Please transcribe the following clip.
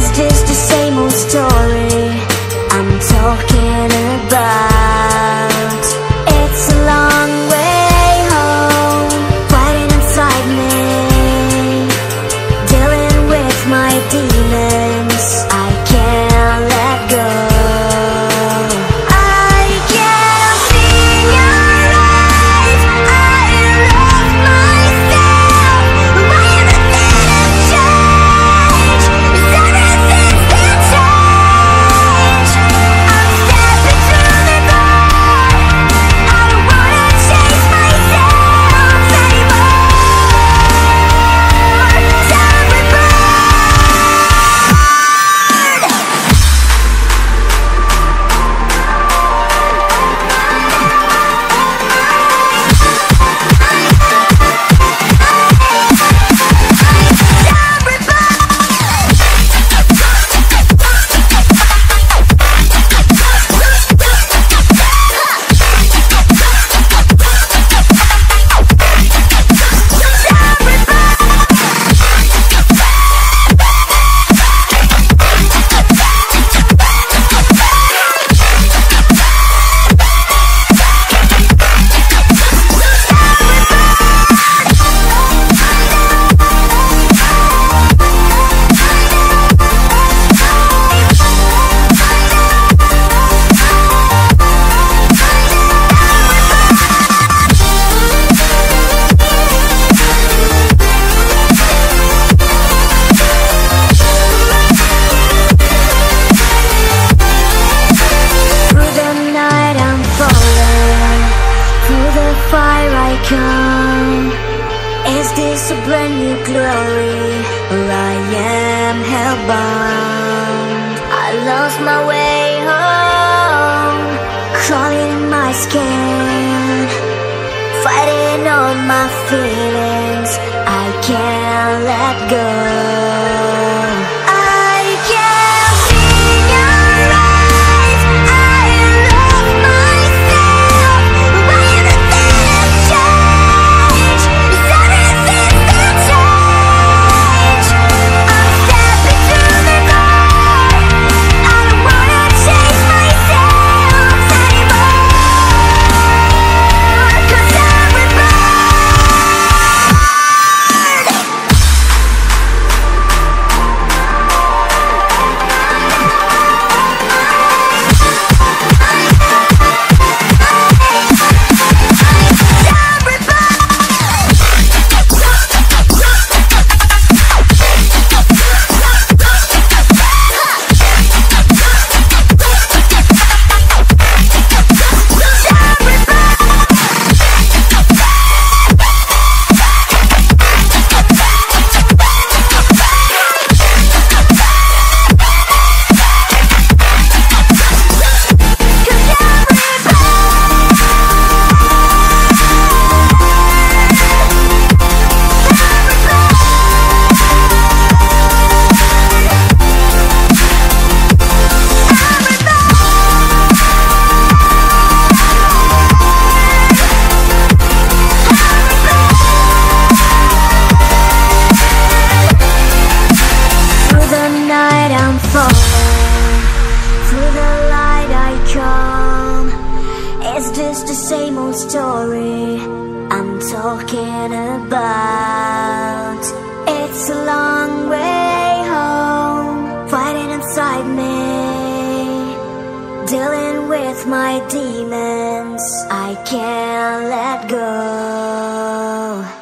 this the same old story I'm talking about? It's a long way home, fighting inside me, dealing with my demons. I can't let go. I can see your eyes. I love myself. Why everything has changed? Is everything still change? I'm stepping through the door. I don't wanna chase myself anymore. Time reborn. Fire I come. Is this a brand new glory, or I am hellbound? I lost my way home, crawling in my skin, fighting all my feelings. I can't let go. I can see your eyes. I love myself. Why everything has changed? Is everything still change? I'm stepping through the door. I don't wanna chase myself anymore. 'Cause I'm reborn. Through the light I come. Is this the same old story I'm talking about? It's a long way home, fighting inside me, dealing with my demons. I can't let go.